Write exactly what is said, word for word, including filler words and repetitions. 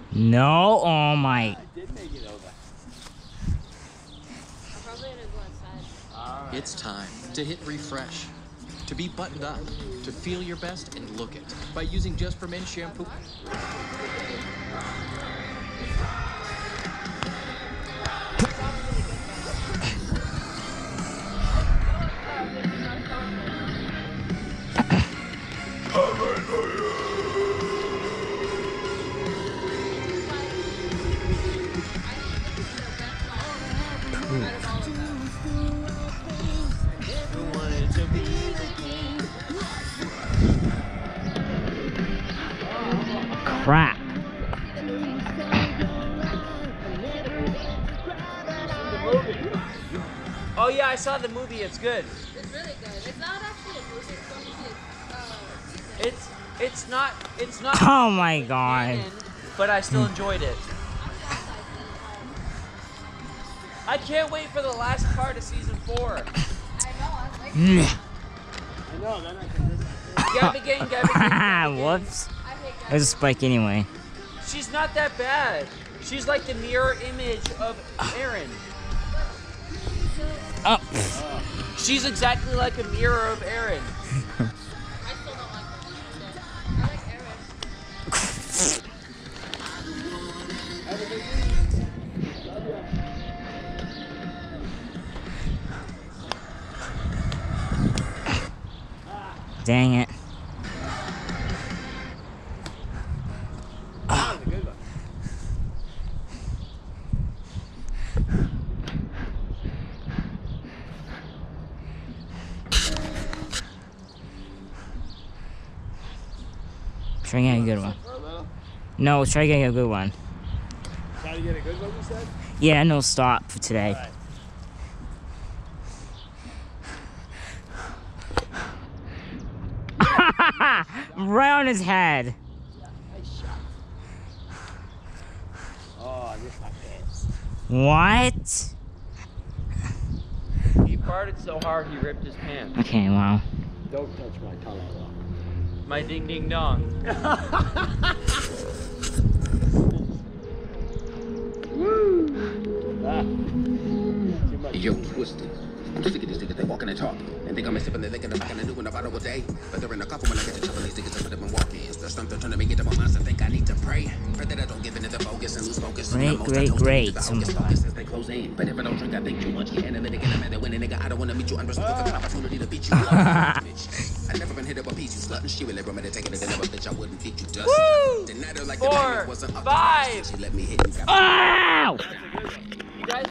No, oh my. I did make it over. I'm probably gonna go outside. Right. It's time to hit refresh, to be buttoned up, to feel your best and look it by using Just for Men shampoo. Crap. Oh yeah, I saw the movie. It's good. It's really good. It's not actually a movie. It's going to be uh, It's it's not it's not. Oh my god. canon, but I still enjoyed it. I can't wait for the last part of season four. I know. I like Mm. I know. Then I can. Gabby gang, Gabby gang, Gabby gang. Whoops. I hate guys. There's a spike anyway. She's not that bad. She's like the mirror image of Aaron. Oh. She's exactly like a mirror of Aaron. I still don't like her. I like Eric. Dang it. Try getting a good one. No, try getting a good one. Try to get a good one, you said? Yeah, no stop for today. Right. Right on his head. Oh, I missed my pants. What? He farted so hard he ripped his pants. Okay, wow. Don't touch my tongue at all. My ding ding dong. Woo! Ah. Yo, twisted. I'm just sick of these niggas, they walking and talking. And think I'm a sipping, they thinking I'm gonna do in about a day. But they're in a couple when I get to trouble, these niggas up and walking. There's something trying to make it up on my I think I need to pray. Pray that I don't give into the focus and lose focus. Great, great, great. They close in. But if I don't drink, I think too much. Analytic and I'm at it when a nigga, I don't wanna meet you. I'm responsible for the opportunity to beat you. I never been hit up a piece, you slut. And she really brought me to take it and never bitch, I wouldn't feed you dust. Woo! Denied her like Four, the wasn't up five. She let me hit you. Ah!